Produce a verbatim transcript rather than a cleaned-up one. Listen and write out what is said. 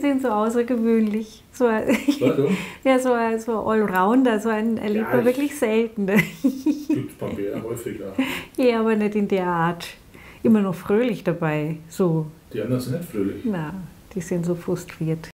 sind so außergewöhnlich. So, Warum? ja, so, ein- so Allrounder, so einen erlebt Ja, man ich- wirklich selten. Gibt es bei mir häufiger. Ja, aber nicht in der Art. Immer noch fröhlich dabei. So, Die anderen sind nicht fröhlich. na, die sind so frustriert.